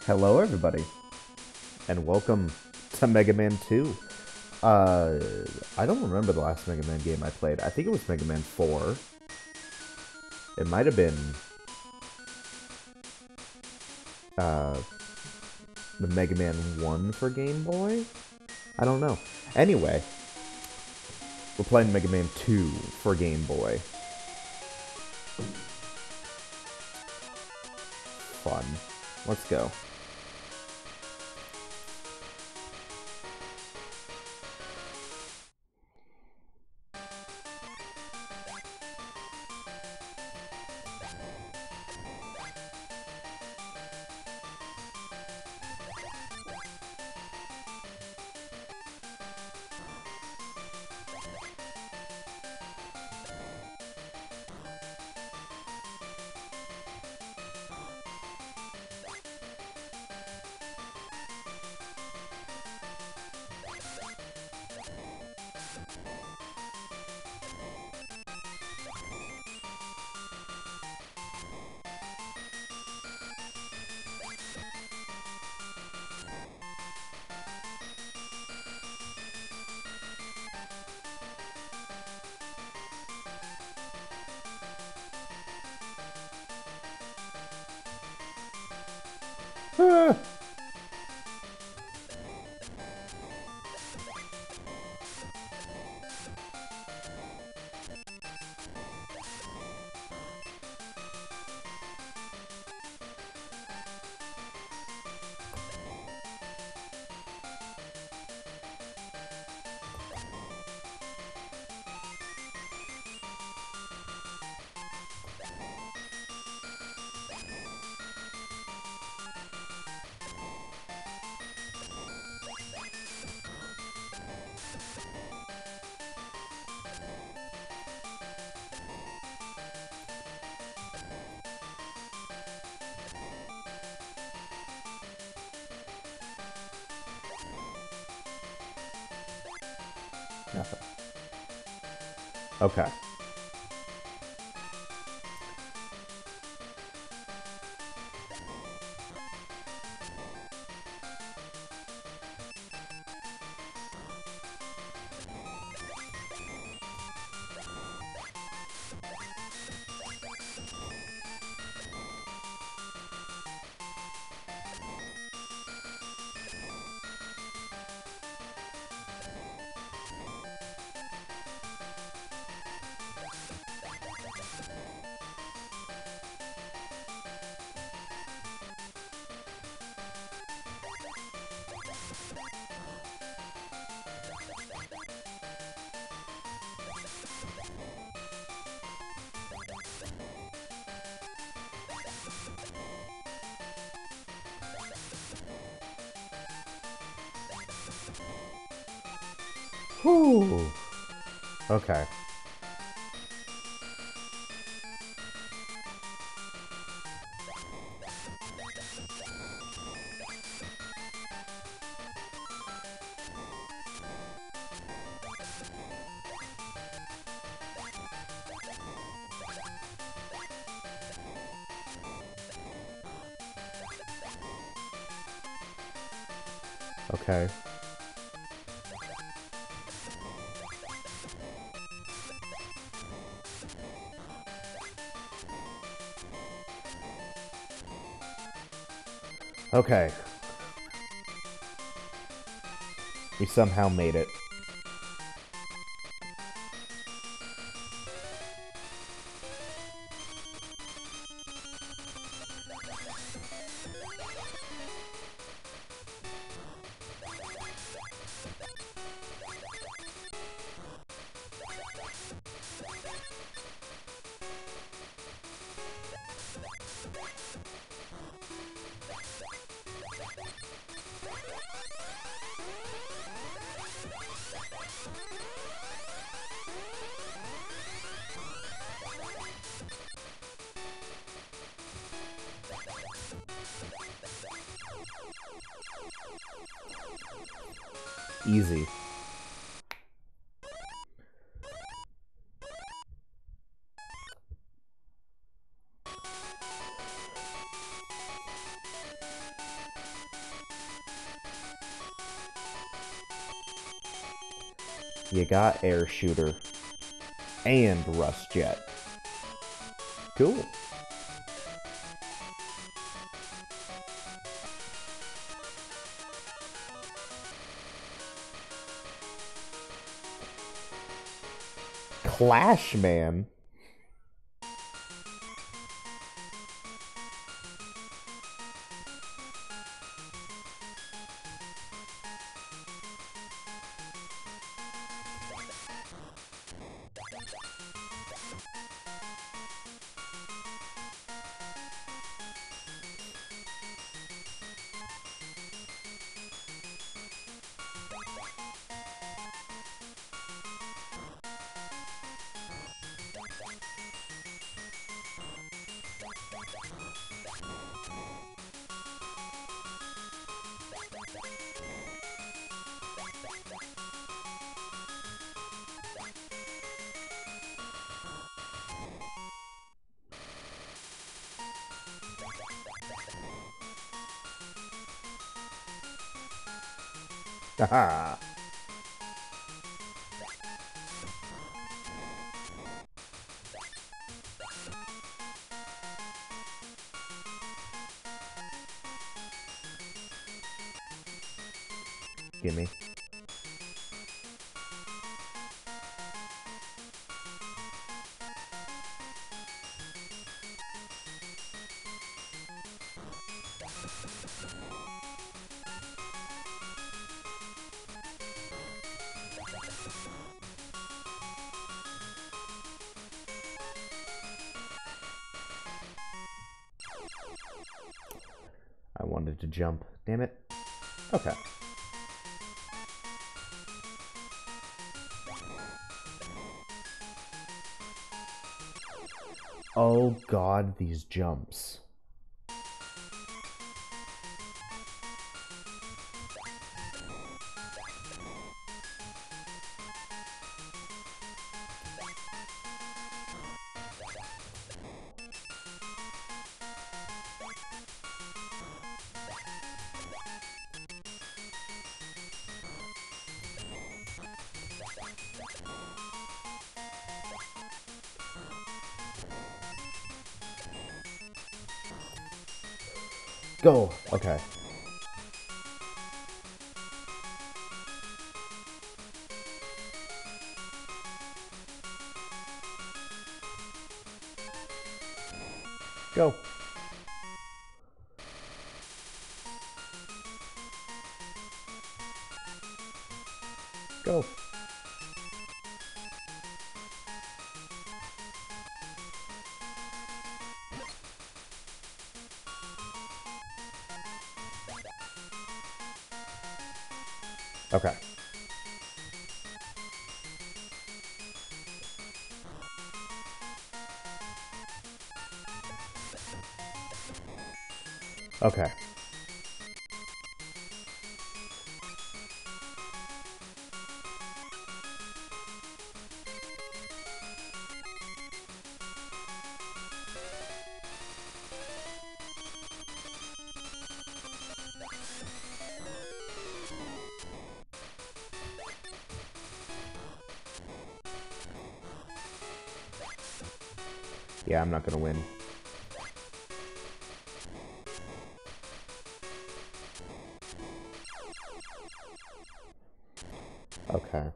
Hello, everybody, and welcome to Mega Man 2. Uh, I don't remember the last Mega Man game I played. I think it was Mega Man 4. It might have been uh, the Mega Man 1 for Game Boy? I don't know. Anyway, we're playing Mega Man 2 for Game Boy. Fun. Let's go. Ah. Nothing. Okay. Whew. Okay. Okay. Okay. We somehow made it. Easy. You got Air Shooter and Rust Jet. Cool. Clash Man. Haha. Gimme. I wanted to jump. Damn it. Okay. Oh god, these jumps. Go! Okay. Go. Go. Okay. Okay. Yeah, I'm not gonna win. Okay.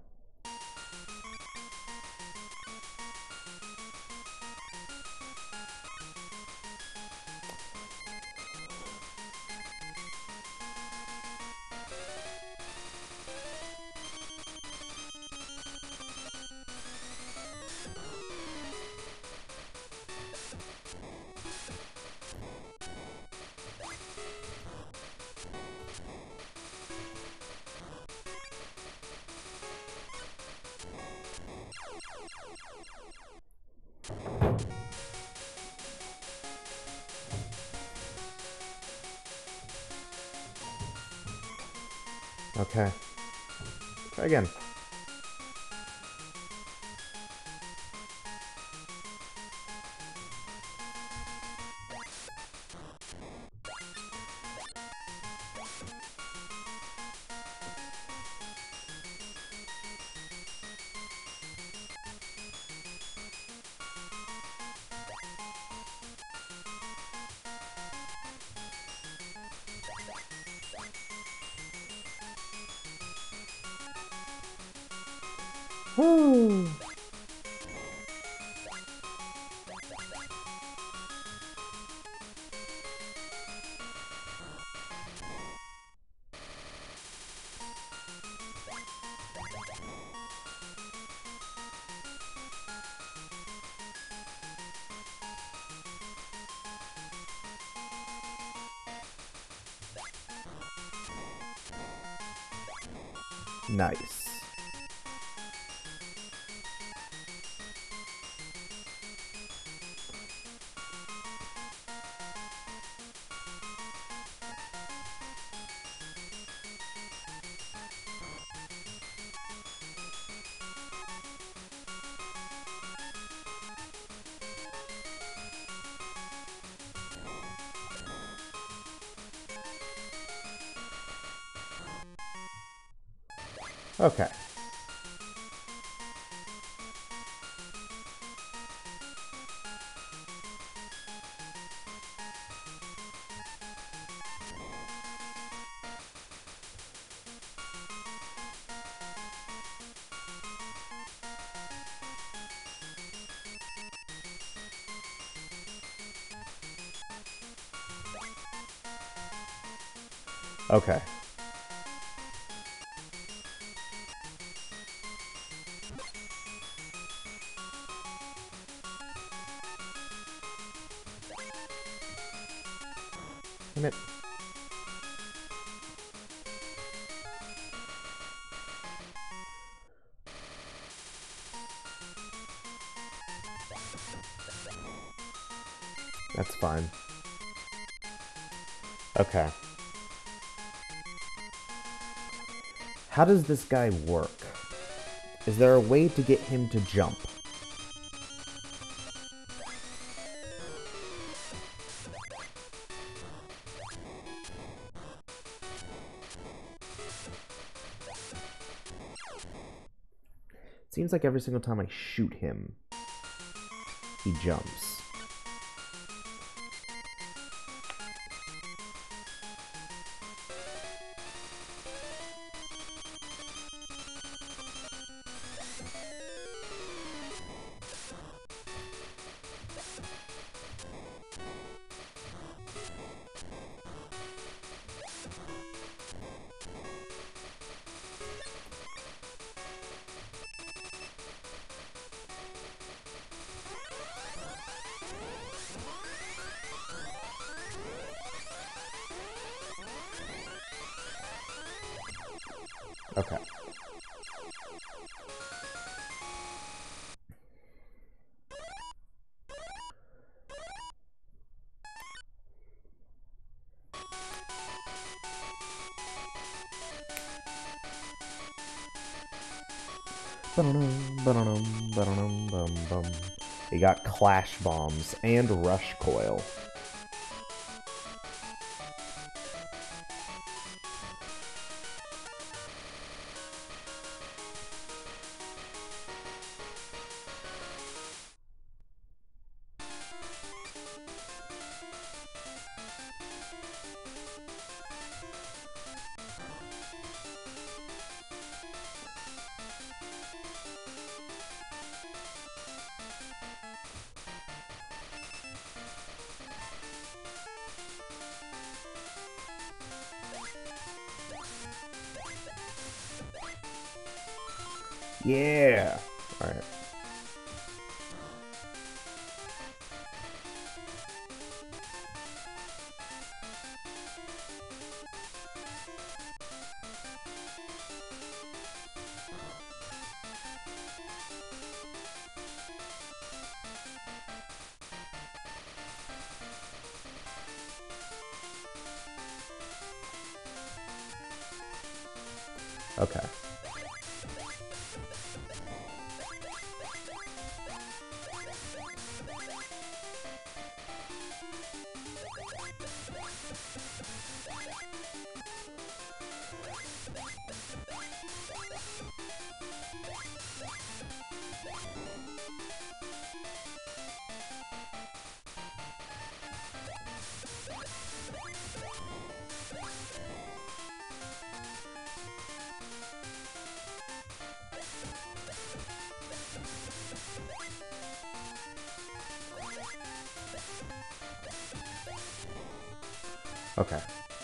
Okay. Try again. Woo! Nice. Okay. Okay. Damn it. That's fine. Okay. How does this guy work? Is there a way to get him to jump? Seems like every single time I shoot him, he jumps. Okay. You got Clash Bombs and Rush Coil. Yeah. All right. Okay. Okay.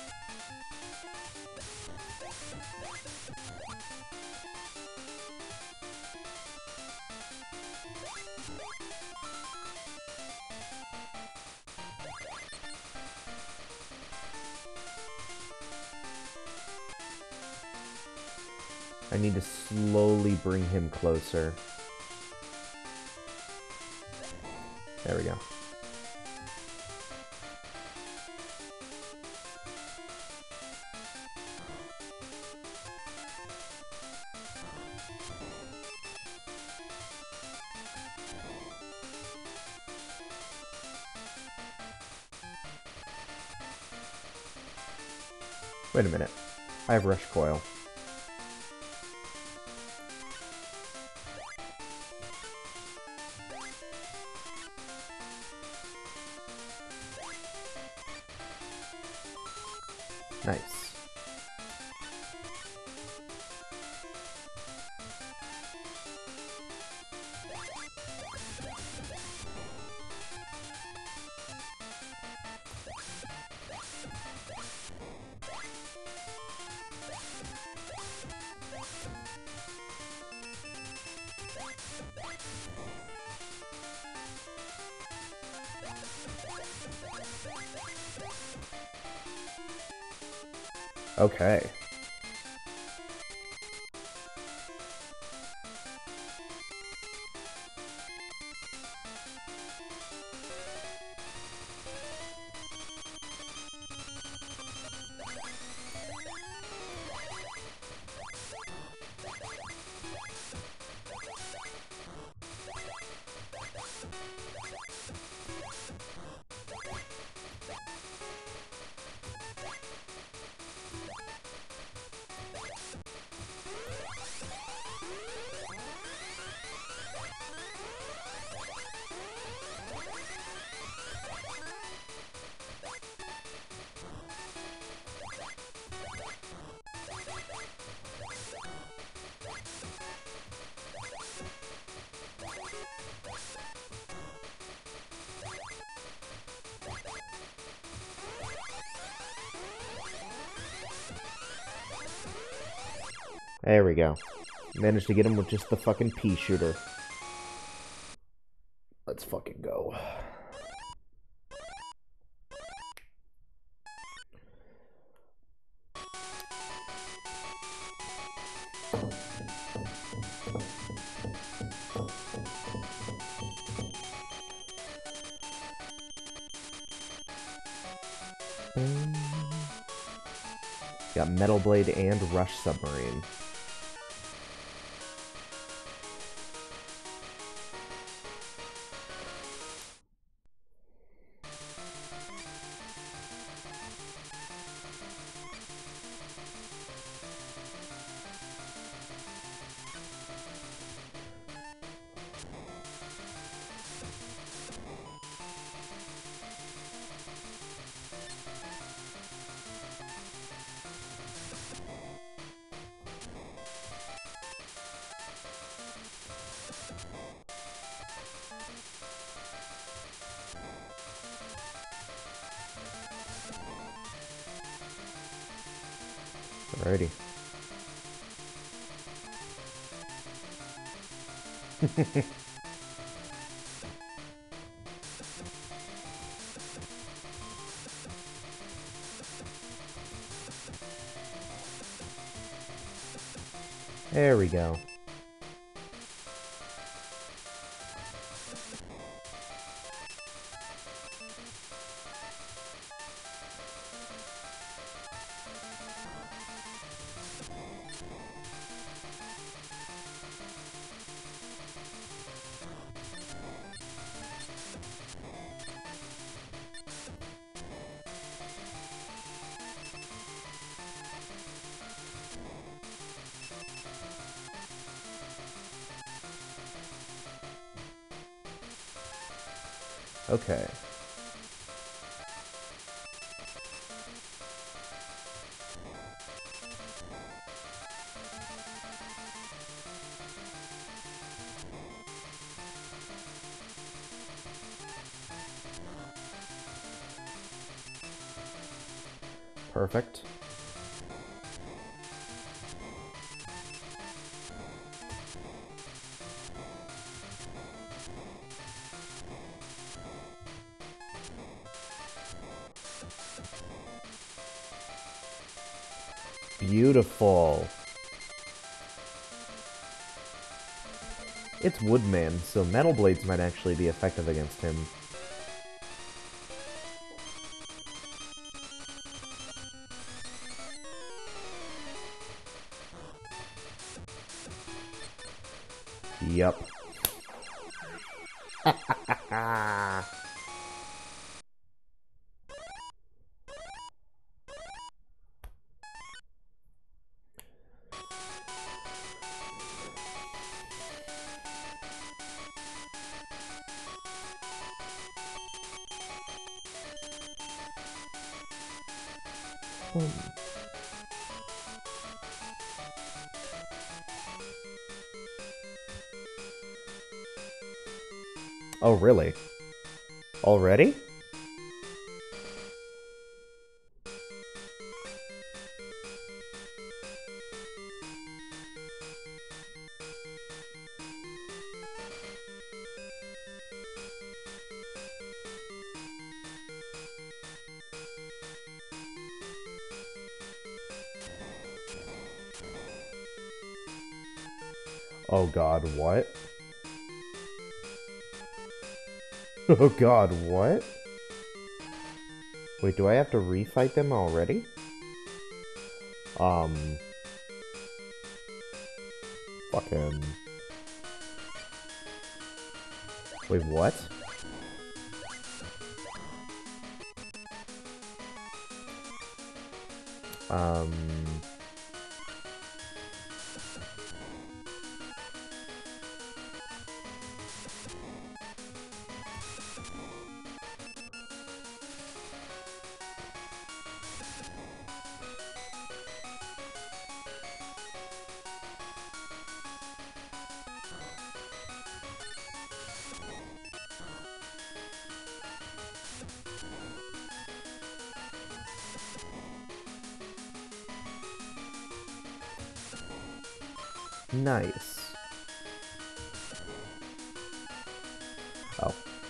I need to slowly bring him closer. There we go. Wait a minute. I have Rush Coil. Nice. Okay. There we go. Managed to get him with just the fucking pea shooter. Let's fucking go. Got Metal Blade and Rush Submarine. Alrighty. There we go. Okay. Perfect. Beautiful. It's Woodman, so Metal Blades might actually be effective against him. Yup. Oh, really? Already? Oh god, what? Oh god, what? Wait, do I have to refight them already? Fucking... Wait, what? Um... Nice. Oh.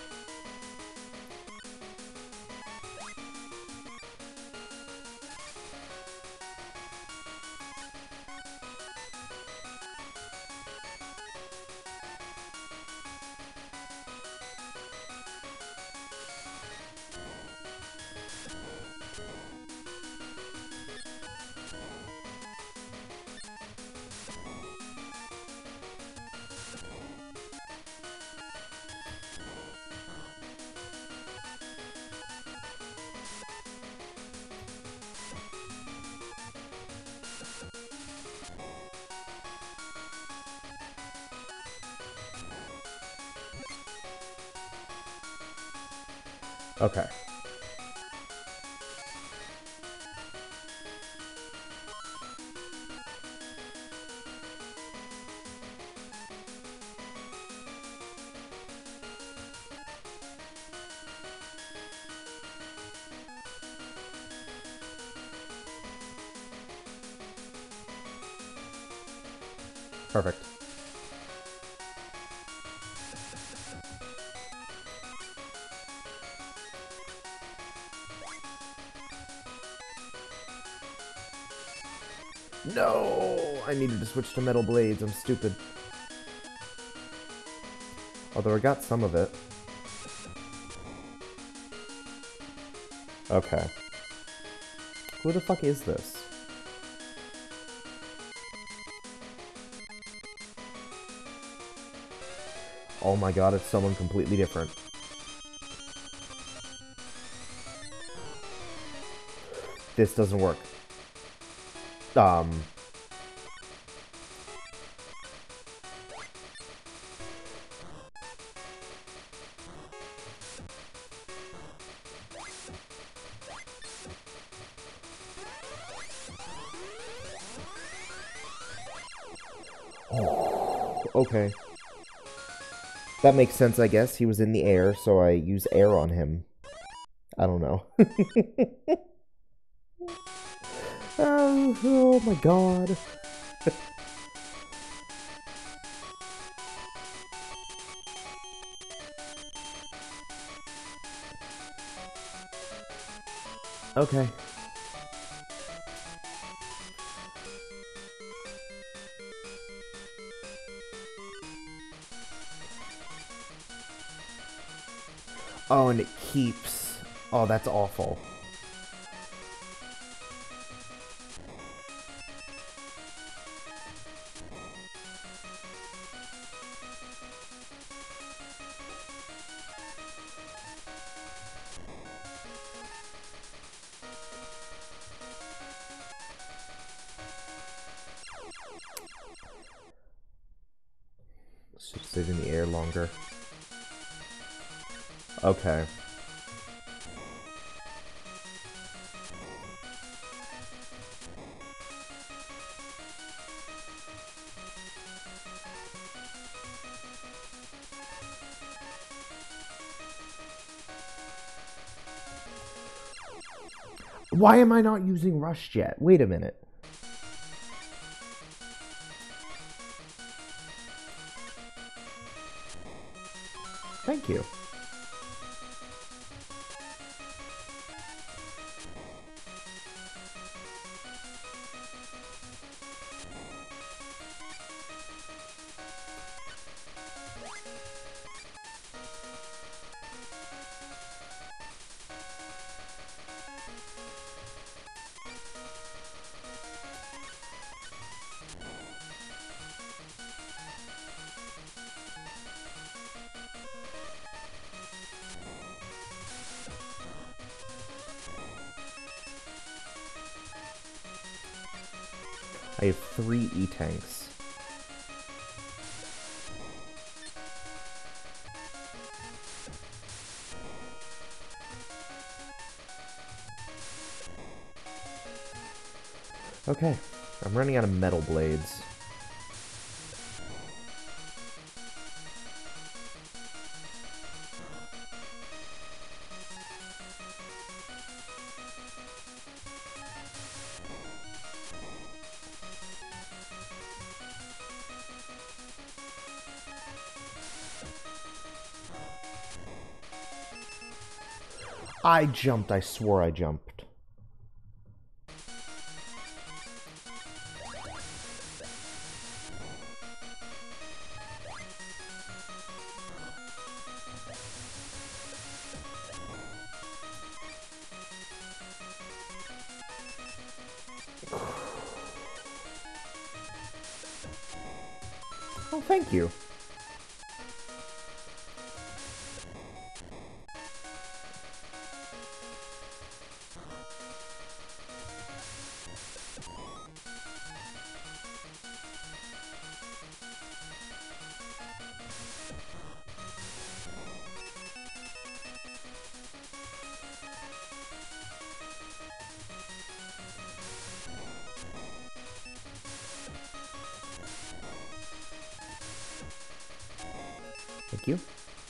Okay. Perfect. No! I needed to switch to Metal Blades. I'm stupid. Although I got some of it. Okay. Who the fuck is this? Oh my god, it's someone completely different. This doesn't work. Oh, okay. That makes sense, I guess. He was in the air, so I use air on him. I don't know. Oh my god. Okay. Oh, and it keeps... Oh, that's awful. Should sit in the air longer. Okay. Why am I not using Rush Jet? Wait a minute. Thank you. I have 3 E-Tanks. Okay, I'm running out of metal blades. I jumped, I swore I jumped. Oh, thank you. Thank you.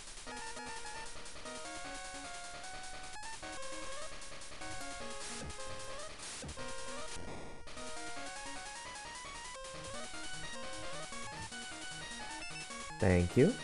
Thank you.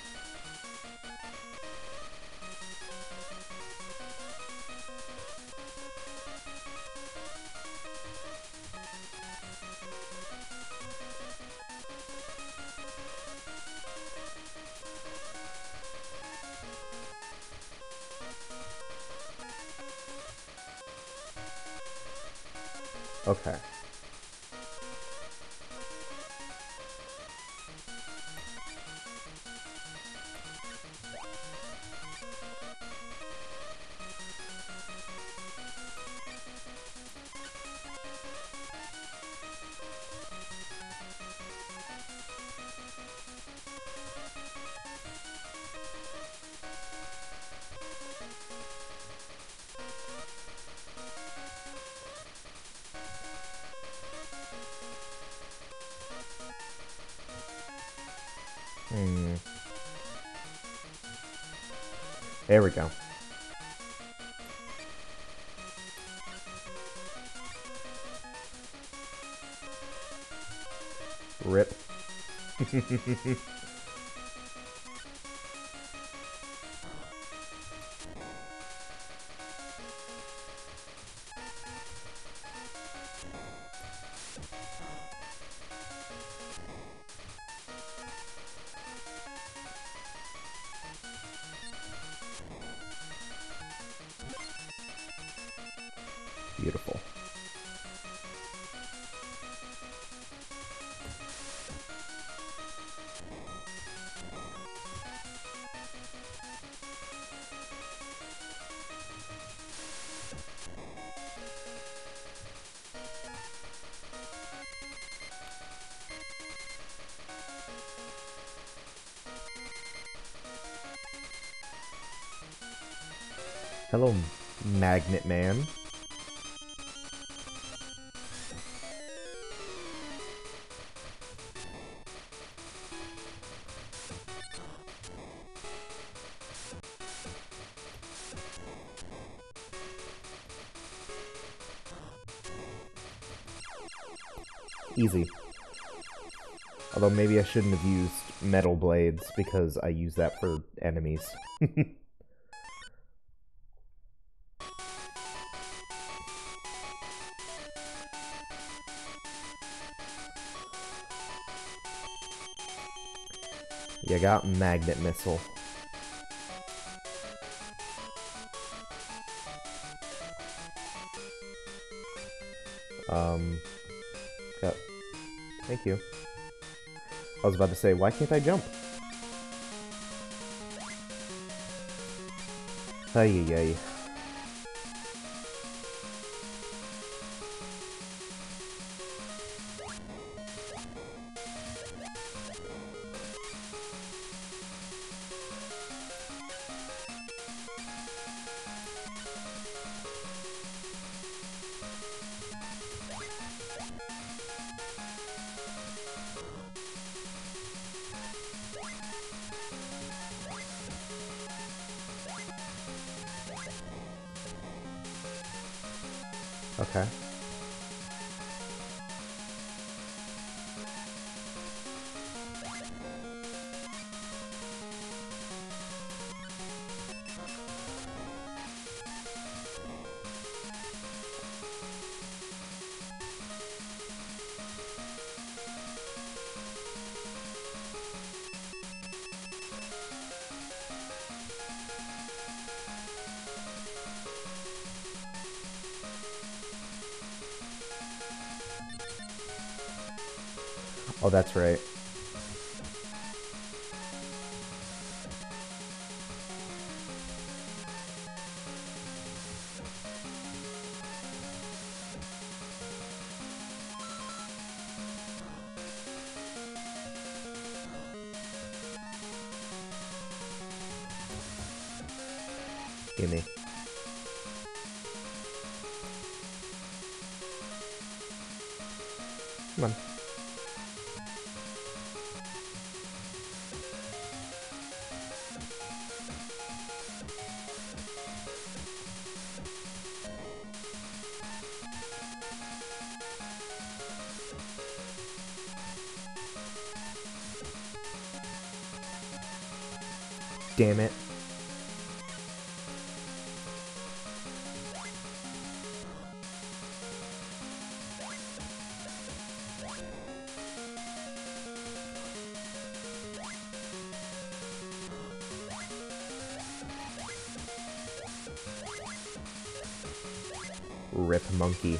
Okay. There we go. Rip. Beautiful. Hello, Magnet Man. Easy. Although maybe I shouldn't have used metal blades because I use that for enemies. You got magnet missile. Yep. Thank you. I was about to say, why can't I jump? Ay. Okay. Oh, that's right. Gimme. Come on. Damn it. Rip monkey.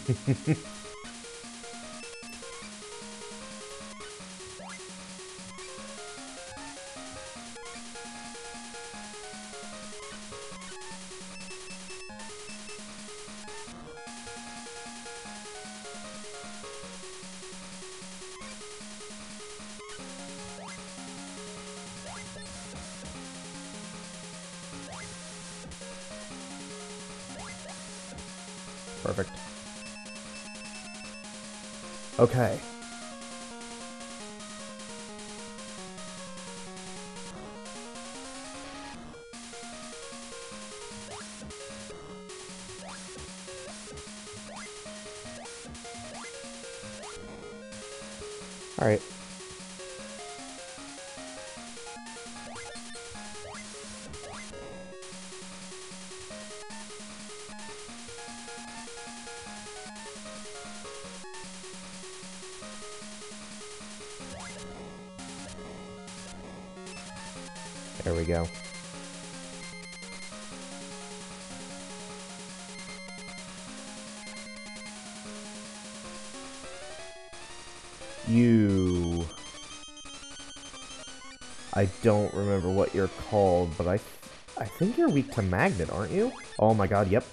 Perfect. Okay. Alright. There we go. You... I don't remember what you're called, but I think you're weak to magnet, aren't you? Oh my god, yep.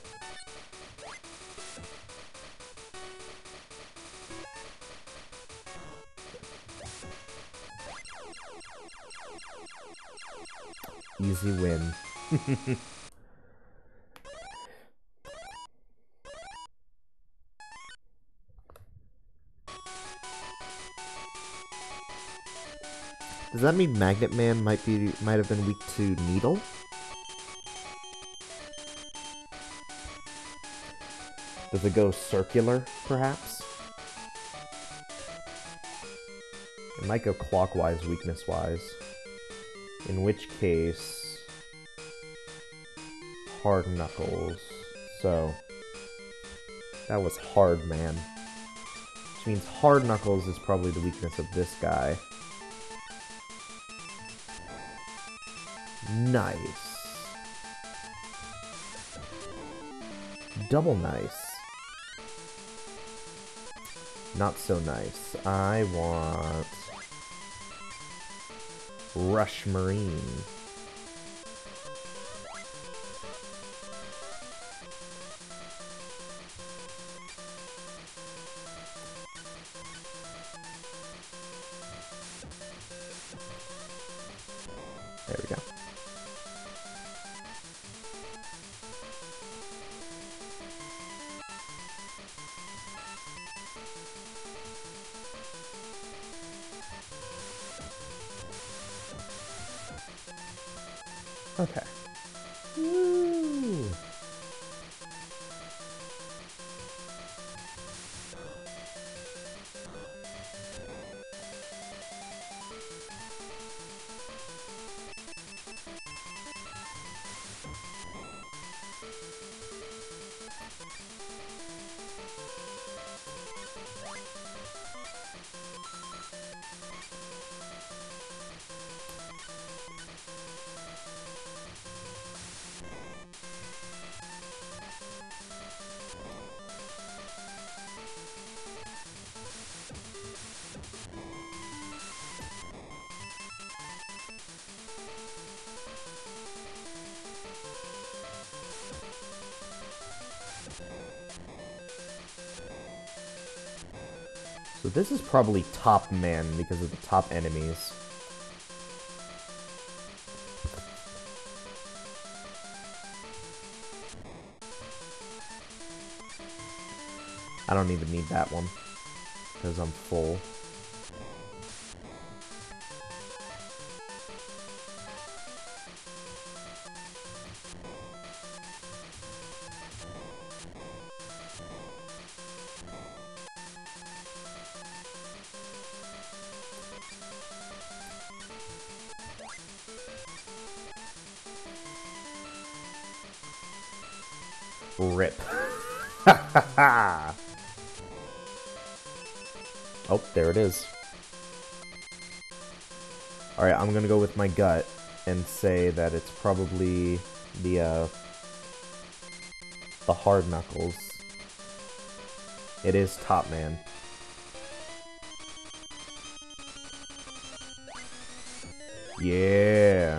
Easy win. Does that mean Magnet Man might have been weak to Needle? Does it go circular, perhaps? It might go clockwise, weakness-wise. In which case... Hard Knuckles. So... That was Hard Man. Which means Hard Knuckles is probably the weakness of this guy. Nice. Double nice. Not so nice. I want... Rush Marine. There we go. Okay. Woo! So this is probably top man because of the top enemies. I don't even need that one because I'm full. Rip. Oh, there it is. Alright, I'm gonna go with my gut and say that it's probably the Hard Knuckles. It is Top Man. Yeah.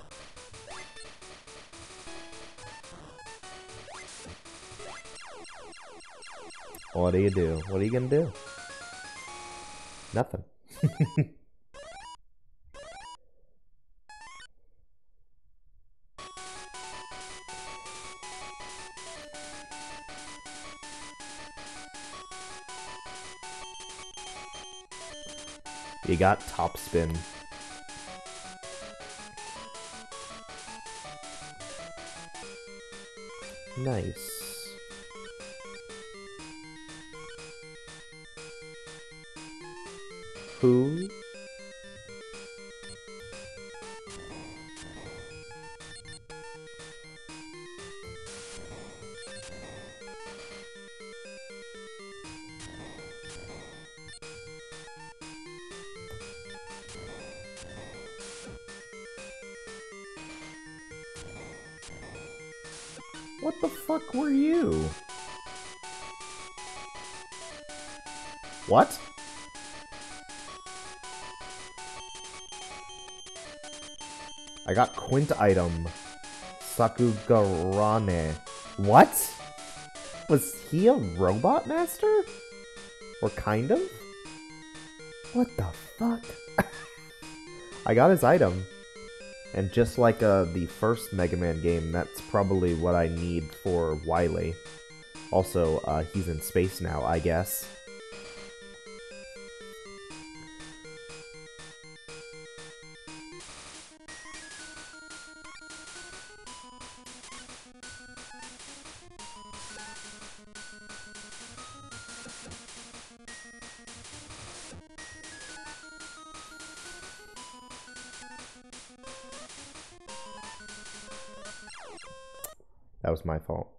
What do you do? What are you gonna do? Nothing. You got Top Spin. Nice. Who? What the fuck were you? What? I got Quint item. Sakugarane. What? Was he a robot master? Or kind of? What the fuck? I got his item. And just like the first Mega Man game, that's probably what I need for Wily. Also, he's in space now, I guess. That was my fault.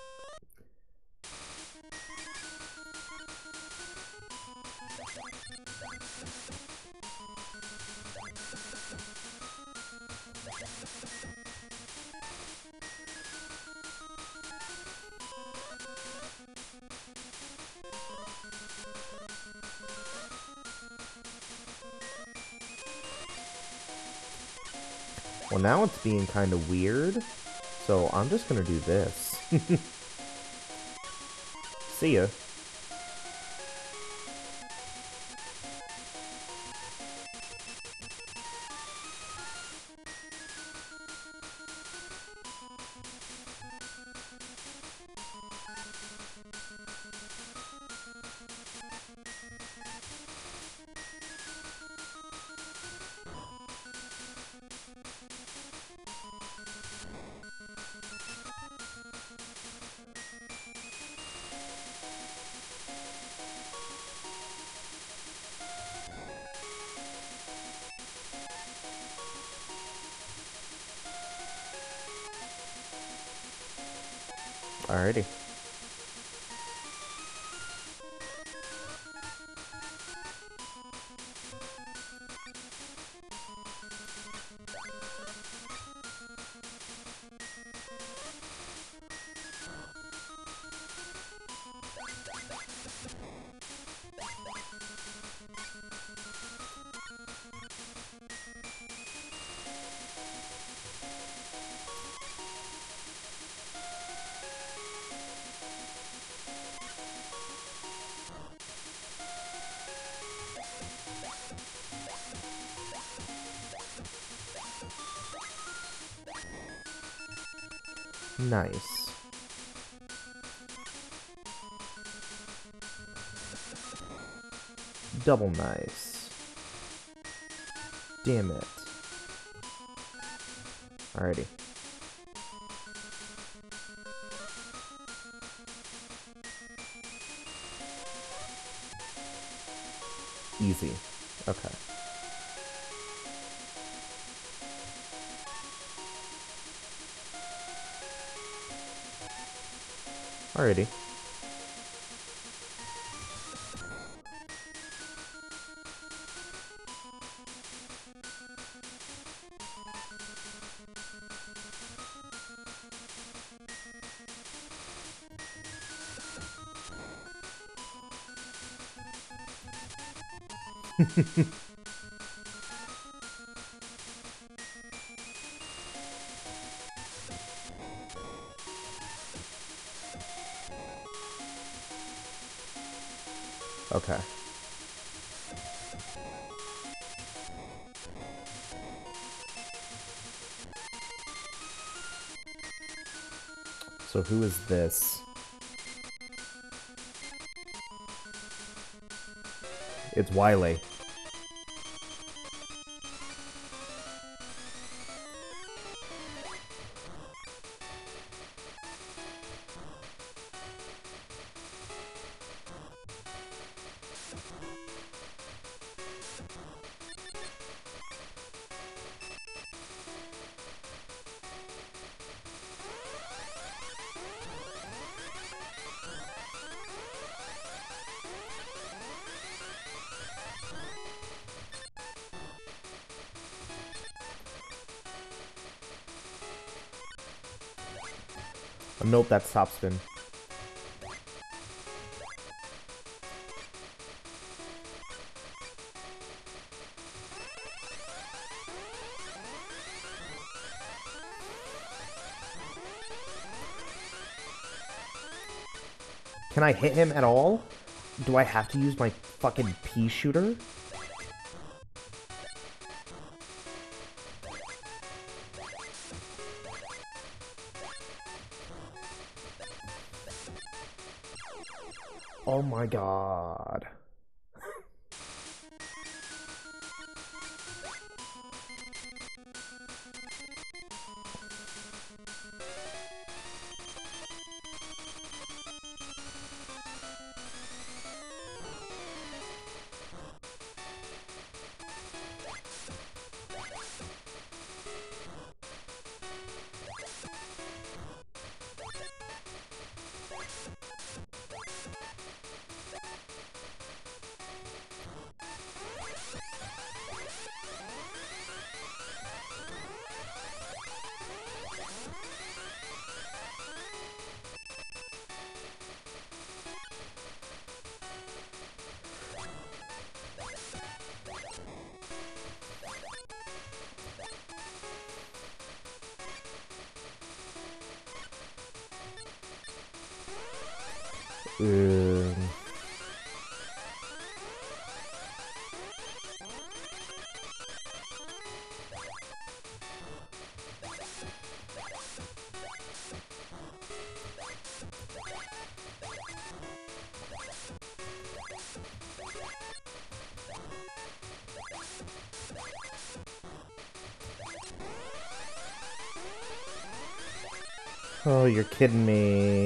Well, now it's being kind of weird, so I'm just gonna do this. See ya. Alrighty. Nice. Double nice. Damn it. Alrighty. Easy. Okay. Alrighty. Okay. So who is this? It's Wily. Oh, nope, that's top spin. Can I hit him at all? Do I have to use my fucking pea shooter? Oh my god. Um, oh, you're kidding me.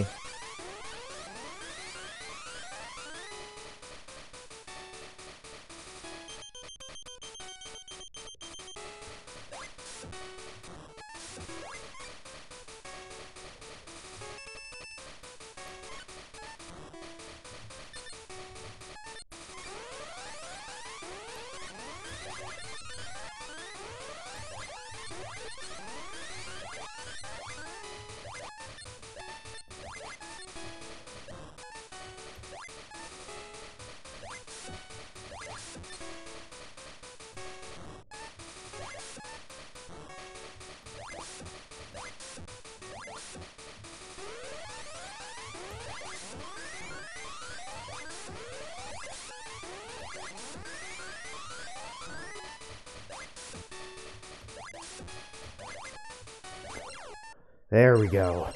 There we go.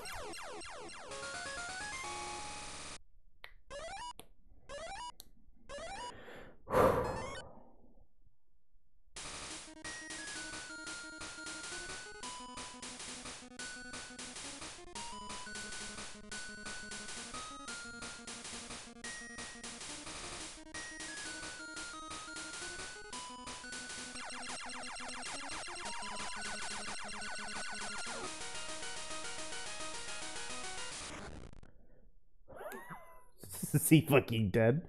Is he fucking dead?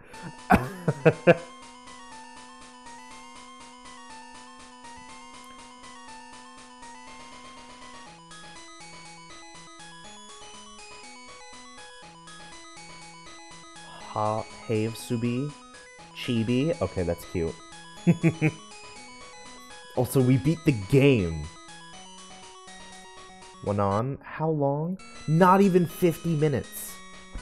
Have Subi Chibi. Okay, that's cute. Also, we beat the game. Went on. How long? Not even 50 minutes.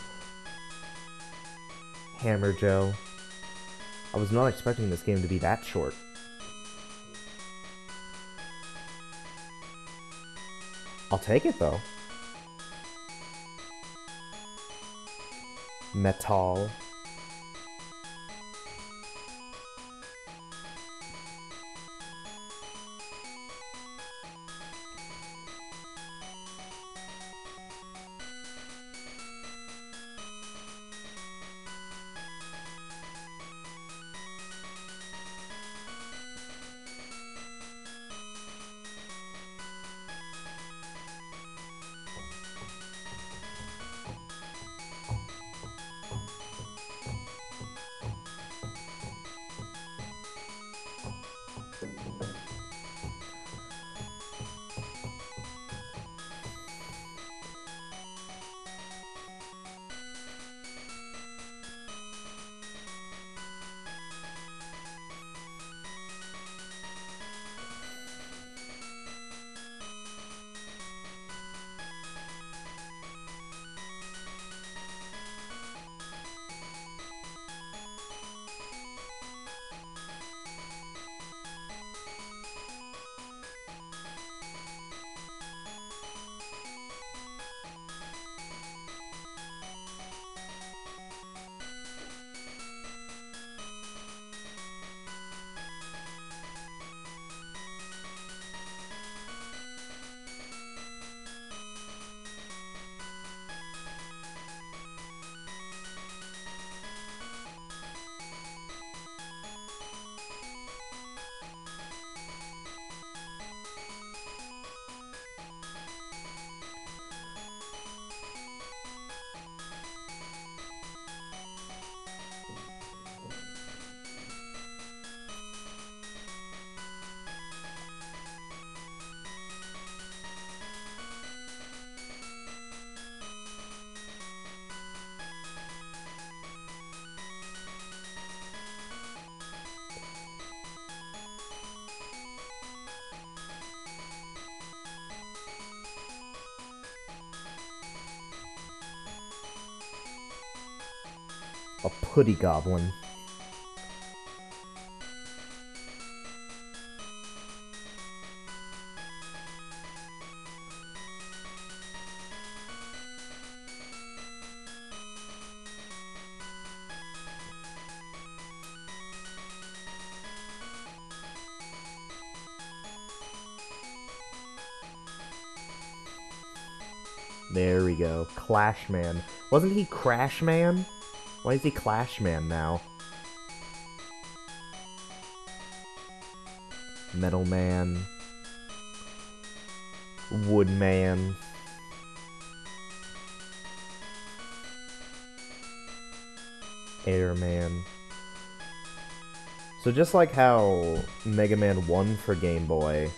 Hammer Joe. I was not expecting this game to be that short. I'll take it though. Metal. A putty goblin. There we go. Clash Man. Wasn't he Crash Man? Why is he Clash Man now? Metal Man. Wood Man. Air Man. So just like how Mega Man 1 for Game Boy,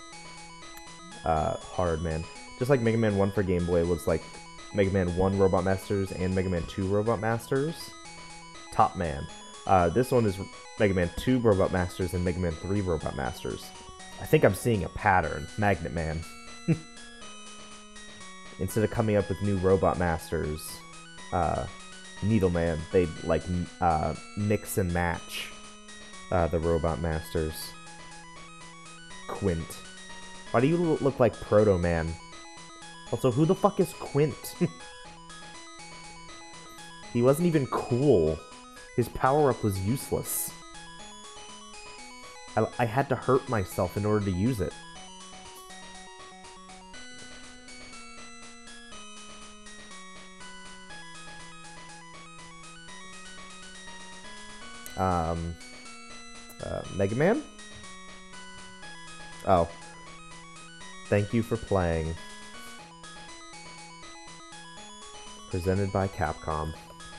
Hard Man, just like Mega Man 1 for Game Boy was like Mega Man 1 Robot Masters and Mega Man 2 Robot Masters, Top Man. This one is Mega Man 2 Robot Masters and Mega Man 3 Robot Masters. I think I'm seeing a pattern. Magnet Man. Instead of coming up with new Robot Masters, Needle Man, they like mix and match the Robot Masters. Quint. Why do you look like Proto Man? Also, who the fuck is Quint? He wasn't even cool. His power-up was useless. I had to hurt myself in order to use it. Mega Man? Oh. Thank you for playing. Presented by Capcom.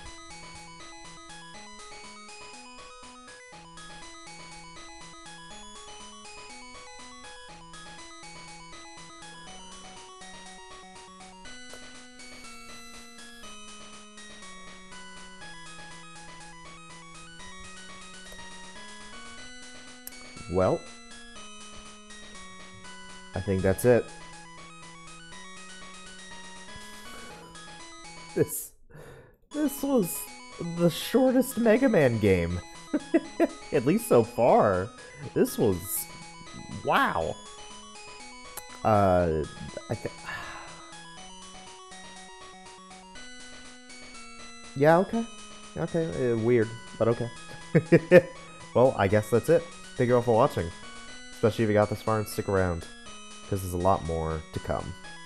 Well, I think that's it. This was the shortest Mega Man game. At least so far. This was... wow. Yeah, okay. Okay, weird, but okay. Well, I guess that's it. Thank you all for watching. Especially if you got this far and stick around, because there's a lot more to come.